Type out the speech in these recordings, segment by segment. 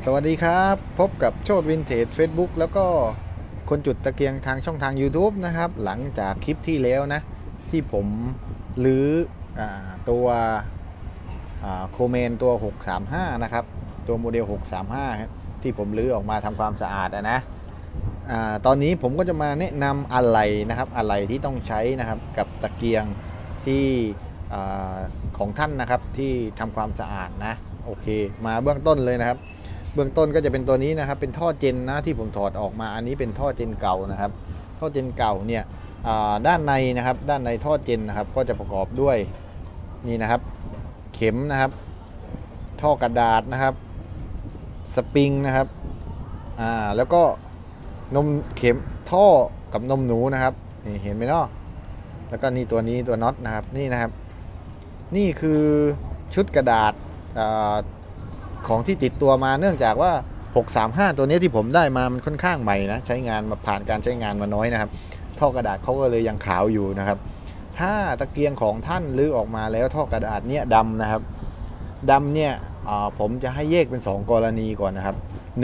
สวัสดีครับพบกับโชติวินเทจ Facebook แล้วก็คนจุดตะเกียงทางช่องทาง YouTube นะครับหลังจากคลิปที่แล้วนะที่ผมรื้อตัวโคเมนตัว635นะครับตัวโมเดล635ที่ผมรื้อออกมาทำความสะอาดนะตอนนี้ผมก็จะมาแนะนำอะไรนะครับอะไรที่ต้องใช้นะครับกับตะเกียงที่ของท่านนะครับที่ทำความสะอาดนะโอเคมาเบื้องต้นเลยนะครับเบื้องต้นก็จะเป็นตัวนี้นะครับเป็นท่อเจนนะที่ผมถอดออกมาอันนี้เป็นท่อเจนเก่านะครับท่อเจนเก่าเนี่ยด้านในนะครับด้านในท่อเจนนะครับก็จะประกอบด้วยนี่นะครับเข็มนะครับท่อกระดาษนะครับสปริงนะครับแล้วก็นมเข็มท่อกับนมหนูนะครับนี่เห็นไหมเนาะแล้วก็นี่ตัวนี้ตัวน็อตนะครับนี่นะครับนี่คือชุดกระดาษของที่ติดตัวมาเนื่องจากว่า635ตัวนี้ที่ผมได้มามันค่อนข้างใหม่นะใช้งานมาผ่านการใช้งานมาน้อยนะครับท่อกระดาษเขาก็เลยยังขาวอยู่นะครับถ้าตะเกียงของท่านลื้อออกมาแล้วท่อกระดาษเนี้ยดำนะครับดำเนี่ยผมจะให้แยกเป็น2กรณีก่อนนะครับ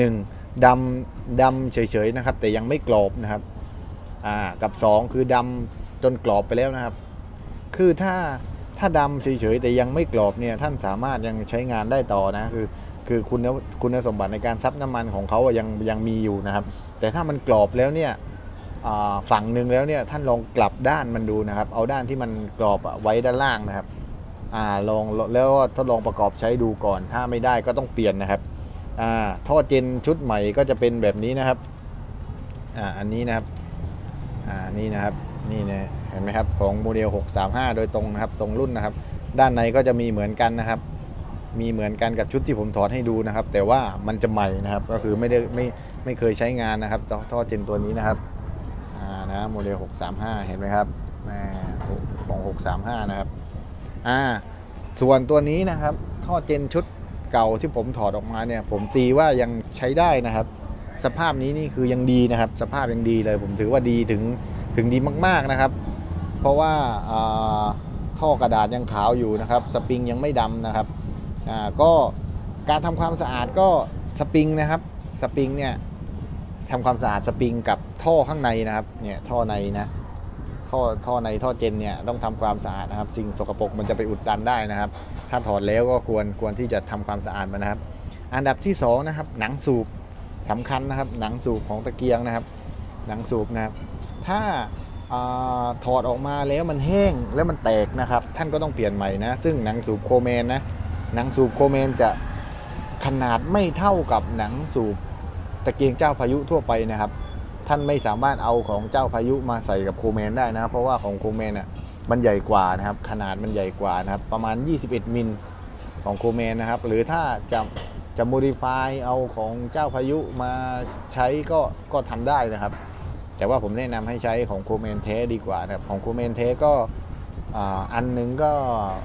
1ดำเฉยๆนะครับแต่ยังไม่กรอบนะครับกับ2คือดำจนกรอบไปแล้วนะครับคือถ้าดำเฉยๆแต่ยังไม่กรอบเนี่ยท่านสามารถยังใช้งานได้ต่อนะคือคุณสมบัติในการซับน้ำมันของเขายังมีอยู่นะครับแต่ถ้ามันกรอบแล้วเนี่ยฝั่งหนึ่งแล้วเนี่ยท่านลองกลับด้านมันดูนะครับเอาด้านที่มันกรอบไว้ด้านล่างนะครับลองแล้วทดลองประกอบใช้ดูก่อนถ้าไม่ได้ก็ต้องเปลี่ยนนะครับท่อเจนชุดใหม่ก็จะเป็นแบบนี้นะครับอันนี้นะครับนี่นะครับนี่นะเห็นไหมครับของโมเดล635โดยตรงนะครับตรงรุ่นนะครับด้านในก็จะมีเหมือนกันนะครับมีเหมือนกันกับชุดที่ผมถอดให้ดูนะครับแต่ว่ามันจะใหม่นะครับก็คือไม่เคยใช้งานนะครับท่อเจนตัวนี้นะครับนะโมเดล635เห็นไหมครับของ635นะครับส่วนตัวนี้นะครับท่อเจนชุดเก่าที่ผมถอดออกมาเนี่ยผมตีว่ายังใช้ได้นะครับสภาพนี้นี่คือยังดีนะครับสภาพยังดีเลยผมถือว่าดีถึงดีมากๆนะครับเพราะว่าท่อกระดาษยังขาวอยู่นะครับสปริงยังไม่ดำนะครับก็การทำความสะอาดก็สปริงนะครับสปริงเนี่ยทำความสะอาดสปริงกับท่อข้างในนะครับเนี่ยท่อในนะท่อในท่อเจนเนี่ยต้องทำความสะอาดนะครับสิ่งสกปรกมันจะไปอุดตันได้นะครับถ้าถอดแล้วก็ควรที่จะทำความสะอาดมันนะครับอันดับที่2นะครับหนังสูบสำคัญนะครับหนังสูบของตะเกียงนะครับหนังสูบนะครับถ้าถอดออกมาแล้วมันแห้งแล้วมันแตกนะครับท่านก็ต้องเปลี่ยนใหม่นะซึ่งหนังสูบโคเมนนะหนังสูบโคเมนจะขนาดไม่เท่ากับหนังสูบตะเกียงเจ้าพายุทั่วไปนะครับท่านไม่สามารถเอาของเจ้าพายุมาใส่กับโคเมนได้นะเพราะว่าของโคเมนอ่ะมันใหญ่กว่านะครับขนาดมันใหญ่กว่านะครับประมาณ21มิลของโคเมนนะครับหรือถ้าจะโมดิฟายเอาของเจ้าพายุมาใช้ก็ทำได้นะครับแต่ว่าผมแนะนำให้ใช้ของโคเมนเทดีกว่านะครับของโคเมนเทก็อันหนึ่งก็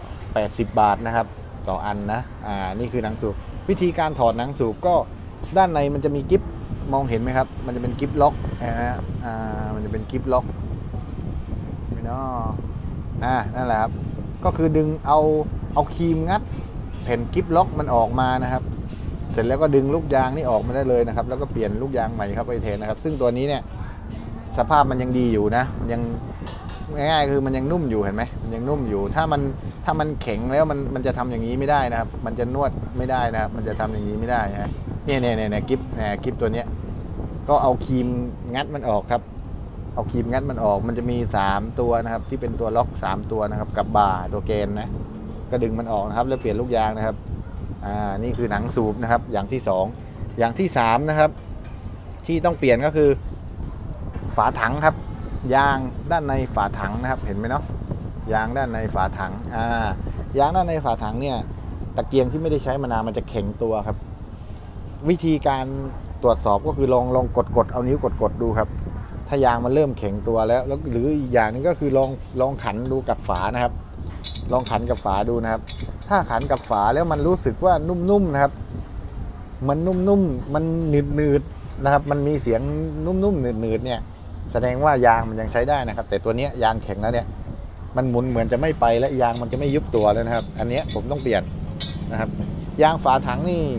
80 บาทนะครับต่ออันนะนี่คือหนังสูบวิธีการถอดหนังสูบก็ด้านในมันจะมีกิ๊บมองเห็นไหมครับมันจะเป็นกิ๊บล็อกนะมันจะเป็นกิ๊บล็อกไม่นาะนั่นแหละครับก็คือดึงเอาครีมงัดแผ่นกิ๊บล็อกมันออกมานะครับเสร็จแล้วก็ดึงลูกยางนี่ออกมาได้เลยนะครับแล้วก็เปลี่ยนลูกยางใหม่ครับไปแทนนะครับซึ่งตัวนี้เนี่ยสภาพมันยังดีอยู่นะยังง่ายๆคือมันยังนุ่มอยู่เห็นไหมมันยังนุ่มอยู่ถ้ามันแข็งแล้วมันจะทำอย่างนี้ไม่ได้นะครับมันจะนวดไม่ได้นะครับมันจะทำอย่างนี้ไม่ได้นะเนี่ยกิ๊บตัวเนี้ยก็เอาครีมงัดมันออกครับเอาครีมงัดมันออกมันจะมี3ตัวนะครับที่เป็นตัวล็อก3ตัวนะครับกับบ่าตัวเกนนะก็ดึงมันออกนะครับแล้วเปลี่ยนลูกยางนะครับนี่คือหนังสูบนะครับอย่างที่2อย่างที่3นะครับที่ต้องเปลี่ยนก็คือฝาถังครับยางด้านในฝาถังนะครับเห็นไหมเนาะยางด้านในฝาถังยางด้านในฝาถังเนี่ยตะเกียงที่ไม่ได้ใช้มานานมันจะแข็งตัวครับวิธีการตรวจสอบก็คือลองกดเอานิ้วกดดูครับถ้ายางมันเริ่มแข็งตัวแล้วหรืออีกอย่างนึงก็คือลองขันดูกับฝานะครับลองขันกับฝาดูนะครับถ้าขันกับฝาแล้วมันรู้สึกว่านุ่มๆนะครับมันนุ่มๆมันหนืดๆนะครับมันมีเสียงนุ่มๆหนืดๆเนี่ยแสดงว่ายางมันยังใช้ได้นะครับแต่ตัวนี้ยางแข็งแล้วเนี่ยมันหมุนเหมือนจะไม่ไปและยางมันจะไม่ยุบตัวแล้วนะครับอันนี้ผมต้องเปลี่ยนนะครับยางฝาถังนี่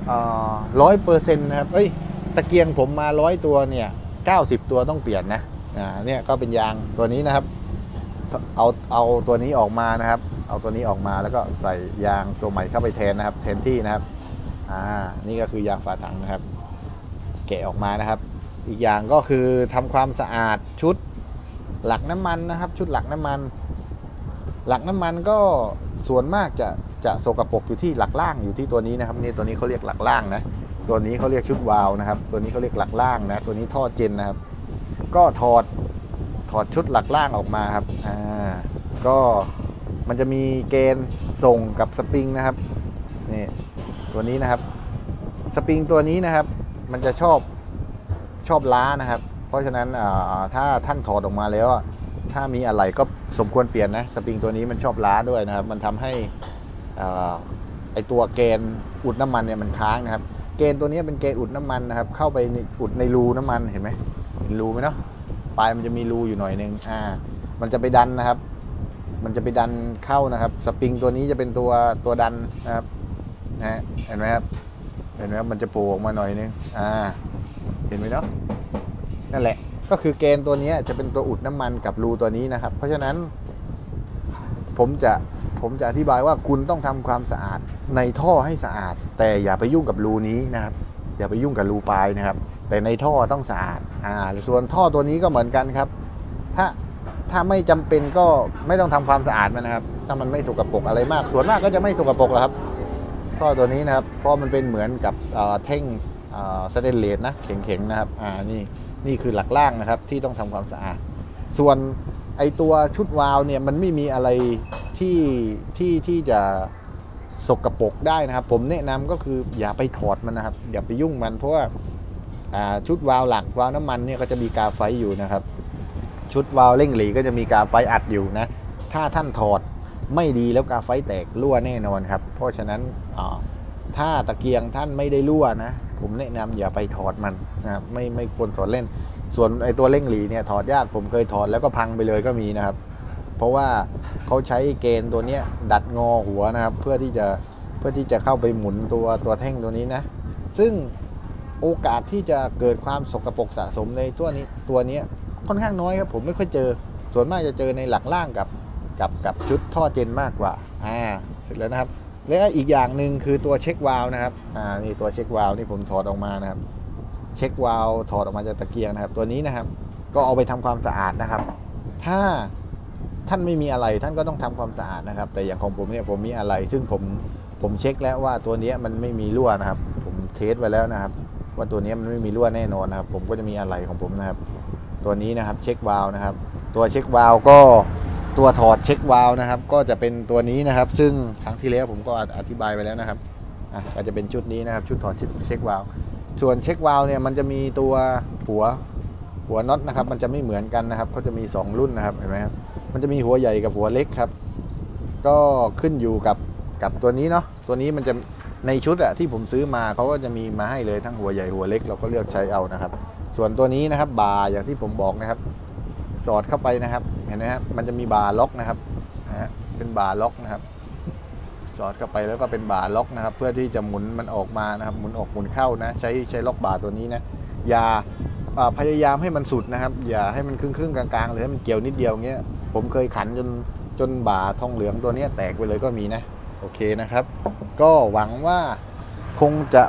100%นะครับตะเกียงผมมา100ตัวเนี่ย90ตัวต้องเปลี่ยนนะเนี่ยก็เป็นยางตัวนี้นะครับเอาตัวนี้ออกมานะครับเอาตัวนี้ออกมาแล้วก็ใส่ยางตัวใหม่เข้าไปแทนนะครับแทนที่นะครับนี่ก็คือยางฝาถังนะครับแกะออกมานะครับอีกอย่างก็คือทำความสะอาดชุดหลักน้ำมันนะครับชุดหลักน้ำมันก็ส่วนมากจะสกปรกอยู่ที่หลักล่างอยู่ที่ตัวนี้นะครับนี่ตัวนี้เขาเรียกหลักล่างนะตัวนี้เขาเรียกชุดวาล์วนะครับตัวนี้เขาเรียกหลักล่างนะตัวนี้ท่อเจนนะครับก็ถอดชุดหลักล่างออกมาครับก็มันจะมีเกณฑ์ส่งกับสปริงนะครับนี่ตัวนี้นะครับสปริงตัวนี้นะครับมันจะชอบล้านะครับเพราะฉะนั้นถ้าท่านถอดออกมาแล้วถ้ามีอะไรก็สมควรเปลี่ยนนะสปริงตัวนี้มันชอบล้าด้วยนะครับมันทำให้ไอตัวเกณฑ์อุดน้ำมันเนี่ยมันค้างนะครับเกณฑ์ตัวนี้เป็นเกณฑ์อุดน้ำมันนะครับเข้าไปอุดในรูน้ำมันเห็นไหมเห็นรูไหมเนาะปลายมันจะมีรูอยู่หน่อยนึงมันจะไปดันนะครับมันจะไปดันเข้านะครับสปริงตัวนี้จะเป็นตัวดันนะครับเห็นไหมครับมันจะโผล่ออกมาหน่อยนึงเห็นไหมเนาะนั่นแหละก็คือเกณฑ์ตัวนี้จะเป็นตัวอุดน้ำมันกับรูตัวนี้นะครับเพราะฉะนั้นผมจะอธิบายว่าคุณต้องทำความสะอาดในท่อให้สะอาดแต่อย่าไปยุ่งกับรูนี้นะครับอย่าไปยุ่งกับรูปลายนะครับแต่ในท่อต้องสะอาดส่วนท่อตัวนี้ก็เหมือนกันครับถ้าไม่จำเป็นก็ไม่ต้องทำความสะอาดมันนะครับถ้ามันไม่สกปรกอะไรมากส่วนมากก็จะไม่สกปรกหรอกครับท่อตัวนี้นะครับเพราะมันเป็นเหมือนกับแท่งสเตนเลสนะแข็งๆนะครับนี่คือหลักล่างนะครับที่ต้องทำความสะอาดส่วนไอตัวชุดวาล์วเนี่ยมันไม่มีอะไรที่จะสกปรกได้นะครับผมแนะนำก็คืออย่าไปถอดมันนะครับอย่าไปยุ่งมันเพราะว่าชุดวาล์วหลักวาล์วน้ำมันเนี่ยก็จะมีกาไฟอยู่นะครับชุดวาล์วเร่งหลีก็จะมีกาไฟอัดอยู่นะถ้าท่านถอดไม่ดีแล้วกาไฟแตกรั่วแน่นอนครับเพราะฉะนั้นถ้าตะเกียงท่านไม่ได้รั่วนะผมแนะนำอย่าไปถอดมันนะครับไม่ควรถอดเล่นส่วนไอตัวเร่งหลีเนี่ยถอดยากผมเคยถอดแล้วก็พังไปเลยก็มีนะครับเพราะว่าเขาใช้เกณฑ์ตัวนี้ดัดงอหัวนะครับเพื่อที่จะเข้าไปหมุนตัวแท่งตัวนี้นะซึ่งโอกาสที่จะเกิดความสกปรกสะสมในตัวนี้ค่อนข้างน้อยครับผมไม่ค่อยเจอส่วนมากจะเจอในหลักล่างกับชุดท่อเจนมากกว่าเสร็จแล้วนะครับและอีกอย่างหนึ่งคือตัวเช็ควาล์วนะครับนี่ตัวเช็ควาล์วนี่ผมถอดออกมานะครับเช็ควาล์วถอดออกมาจากตะเกียงนะครับตัวนี้นะครับก็เอาไปทำความสะอาดนะครับถ้าท่านไม่มีอะไรท่านก็ต้องทำความสะอาดนะครับแต่อย่างของผมเนี่ยผมมีอะไรซึ่งผมเช็คแล้วว่าตัวนี้มันไม่มีรั่วนะครับผมเทสไว้แล้วนะครับว่าตัวนี้มันไม่มีรั่วแน่นอนนะครับผมก็จะมีอะไรของผมนะครับตัวนี้นะครับเช็ควาล์วนะครับตัวเช็ควาล์วก็ตัวถอดเช็ควาล์วนะครับก็จะเป็นตัวนี้นะครับซึ่งครั้งที่แล้วผมก็อธิบายไปแล้วนะครับก็จะเป็นชุดนี้นะครับชุดถอดเช็ควาล์วส่วนเช็ควาล์วเนี่ยมันจะมีตัวหัวน็อตนะครับมันจะไม่เหมือนกันนะครับเขาจะมี2รุ่นนะครับเห็นไหมครับมันจะมีหัวใหญ่กับหัวเล็กครับก็ขึ้นอยู่กับตัวนี้เนาะตัวนี้มันจะในชุดที่ผมซื้อมาเขาก็จะมีมาให้เลยทั้งหัวใหญ่หัวเล็กเราก็เลือกใช้เอานะครับส่วนตัวนี้นะครับบาร์อย่างที่ผมบอกนะครับสอดเข้าไปนะครับเห็นไหมครับมันจะมีบาร์ล็อกนะครับเป็นบาร์ล็อกนะครับสอดเข้าไปแล้วก็เป็นบาร์ล็อกนะครับเพื่อที่จะหมุนมันออกมานะครับหมุนออกหมุนเข้านะใช้ล็อกบาร์ตัวนี้นะอย่าพยายามให้มันสุดนะครับอย่าให้มันครึ่งกลางๆหรือให้มันเกี่ยวนิดเดียวเงี้ยผมเคยขันจนบาร์ทองเหลืองตัวนี้แตกไปเลยก็มีนะโอเคนะครับก็หวังว่าคงจะ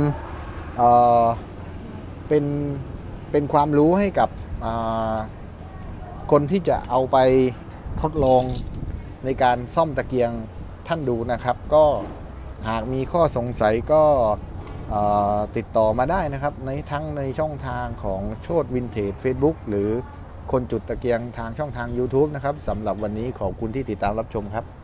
เป็นความรู้ให้กับคนที่จะเอาไปทดลองในการซ่อมตะเกียงท่านดูนะครับก็หากมีข้อสงสัยก็ติดต่อมาได้นะครับทั้งในช่องทางของโชติวินเทจ Facebook หรือคนจุดตะเกียงทางช่องทาง YouTube นะครับสำหรับวันนี้ขอบคุณที่ติดตามรับชมครับ